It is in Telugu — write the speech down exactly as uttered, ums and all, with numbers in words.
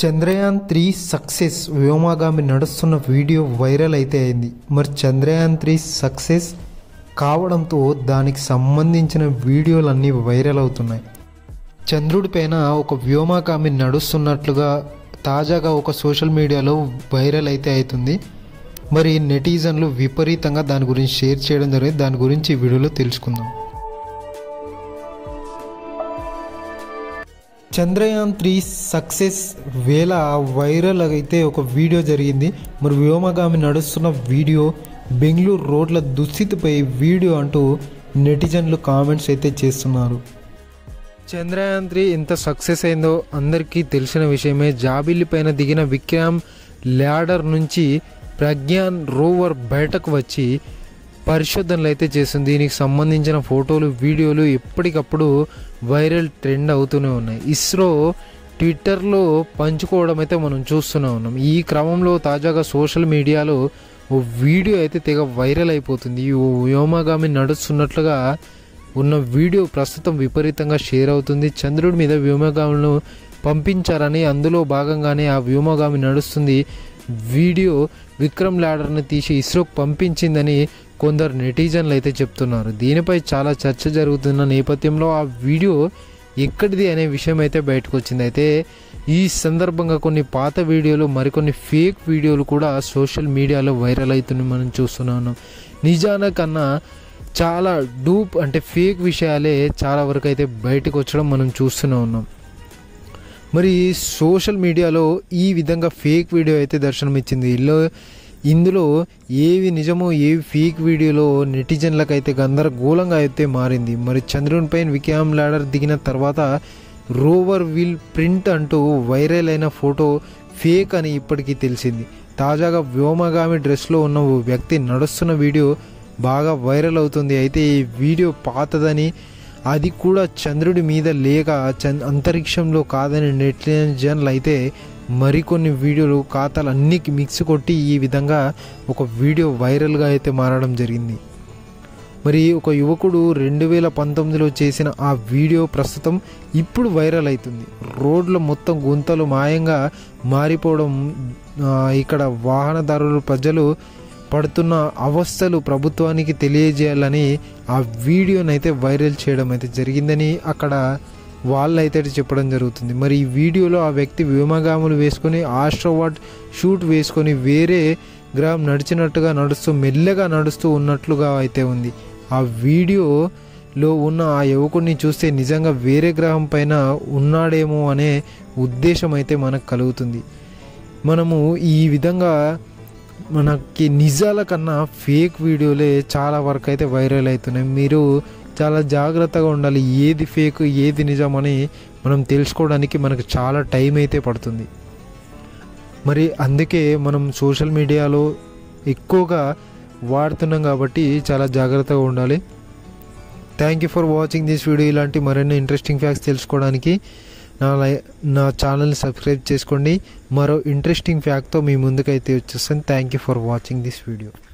చంద్రయాన్ త్రీ సక్సెస్ వ్యోమగామి నడుస్తున్న వీడియో వైరల్ అయితే అయింది. మరి చంద్రయాన్ త్రీ సక్సెస్ కావడంతో దానికి సంబంధించిన వీడియోలన్నీ వైరల్ అవుతున్నాయి. చంద్రుడి పైన ఒక వ్యోమగామి నడుస్తున్నట్లుగా తాజాగా ఒక సోషల్ మీడియాలో వైరల్ అయితే అవుతుంది. మరి నెటిజన్లు విపరీతంగా దాని గురించి షేర్ చేయడం జరిగింది. దాని గురించి ఈ వీడియోలో తెలుసుకుందాం. చంద్రయాన్ త్రీ సక్సెస్ వేళ వైరల్ అయితే ఒక వీడియో జరిగింది. మరి వ్యోమగామి నడుస్తున్న వీడియో బెంగళూరు రోడ్ల దుస్థితిపై వీడియో అంటూ నెటిజన్లు కామెంట్స్ అయితే చేస్తున్నారు. చంద్రయాన్ త్రీ ఎంత సక్సెస్ అయిందో అందరికీ తెలిసిన విషయమే. జాబిల్లి పైన దిగిన విక్రమ్ ల్యాండర్ నుంచి ప్రజ్ఞాన్ రోవర్ బయటకు వచ్చి పరిశోధనలు అయితే చేస్తుంది. దీనికి సంబంధించిన ఫోటోలు వీడియోలు ఎప్పటికప్పుడు వైరల్ ట్రెండ్ అవుతూనే ఉన్నాయి. ఇస్రో ట్విట్టర్లో పంచుకోవడం అయితే మనం చూస్తూనే ఉన్నాం. ఈ క్రమంలో తాజాగా సోషల్ మీడియాలో ఓ వీడియో అయితే తెగ వైరల్ అయిపోతుంది. ఓ వ్యోమగామి నడుస్తున్నట్లుగా ఉన్న వీడియో ప్రస్తుతం విపరీతంగా షేర్ అవుతుంది. చంద్రుడి మీద వ్యోమగాములను పంపించారని అందులో భాగంగానే ఆ వ్యోమగామి నడుస్తుంది వీడియో విక్రమ్ ల్యాండర్ని తీసి ఇస్రోకి పంపించిందని కొందరు నెటిజన్లు అయితే చెప్తున్నారు. దీనిపై చాలా చర్చ జరుగుతున్న నేపథ్యంలో ఆ వీడియో ఎక్కడిది అనే విషయం అయితే బయటకు వచ్చింది. అయితే ఈ సందర్భంగా కొన్ని పాత వీడియోలు మరికొన్ని ఫేక్ వీడియోలు కూడా సోషల్ మీడియాలో వైరల్ అవుతున్నాయి మనం చూస్తూనే ఉన్నాం. నిజానికన్నా చాలా డూప్ అంటే ఫేక్ విషయాలే చాలా వరకు అయితే బయటకు వచ్చడం మనం చూస్తూనే ఉన్నాం. మరి సోషల్ మీడియాలో ఈ విధంగా ఫేక్ వీడియో అయితే దర్శనమిచ్చింది. ఇల్లు ఇందులో ఏవి నిజమో ఏవి ఫేక్ వీడియోలో నెటిజన్లకు అయితే గందరగోళంగా అయితే మారింది. మరి చంద్రునిపై విక్రమ్ ల్యాండర్ దిగిన తర్వాత రోవర్ వీల్ ప్రింట్ అంటూ వైరల్ అయిన ఫోటో ఫేక్ అని ఇప్పటికీ తెలిసింది. తాజాగా వ్యోమగామి డ్రెస్లో ఉన్న ఓ వ్యక్తి నడుస్తున్న వీడియో బాగా వైరల్ అవుతుంది. అయితే ఈ వీడియో పాతదని, అది కూడా చంద్రుడి మీద లేక చంద్ అంతరిక్షంలో కాదని నెటిజన్లు అయితే మరికొన్ని వీడియోలు ఖాతాలు అన్నీ మిక్స్ కొట్టి ఈ విధంగా ఒక వీడియో వైరల్గా అయితే మారడం జరిగింది. మరి ఒక యువకుడు రెండు వేల పంతొమ్మిదిలో చేసిన ఆ వీడియో ప్రస్తుతం ఇప్పుడు వైరల్ అవుతుంది. రోడ్ల మొత్తం గుంతలు మాయంగా మారిపోవడం, ఇక్కడ వాహనదారులు ప్రజలు పడుతున్న అవస్థలు ప్రభుత్వానికి తెలియజేయాలని ఆ వీడియోని అయితే వైరల్ చేయడం అయితే జరిగిందని అక్కడ వాళ్ళు అయితే చెప్పడం జరుగుతుంది. మరి ఈ వీడియోలో ఆ వ్యక్తి వ్యోమగాములు వేసుకొని ఆస్ట్రోవాట్ షూట్ వేసుకొని వేరే గ్రహం నడిచినట్టుగా నడుస్తూ మెల్లగా నడుస్తూ ఉన్నట్లుగా అయితే ఉంది. ఆ వీడియోలో ఉన్న ఆ యువకుడిని చూస్తే నిజంగా వేరే గ్రహం పైన ఉన్నాడేమో అనే ఉద్దేశం అయితే మనకు కలుగుతుంది. మనము ఈ విధంగా మనకి నిజాల కన్నా ఫేక్ వీడియోలే చాలా వరకు అయితే వైరల్ అవుతున్నాయి. మీరు చాలా జాగ్రత్తగా ఉండాలి. ఏది ఫేక్ ఏది నిజం అని మనం తెలుసుకోవడానికి మనకు చాలా టైం అయితే పడుతుంది. మరి అందుకే మనం సోషల్ మీడియాలో ఎక్కువగా వాడుతున్నాం కాబట్టి చాలా జాగ్రత్తగా ఉండాలి. Thank you for watching this video. ఇలాంటి మరిన్ని ఇంట్రెస్టింగ్ ఫ్యాక్ట్స్ తెలుసుకోవడానికి నా నా ఛానల్ని సబ్స్క్రైబ్ చేసుకోండి. మరో ఇంట్రెస్టింగ్ ఫ్యాక్ట్తో మీ ముందుకైతే వచ్చేస్తాను. Thank you for watching this video.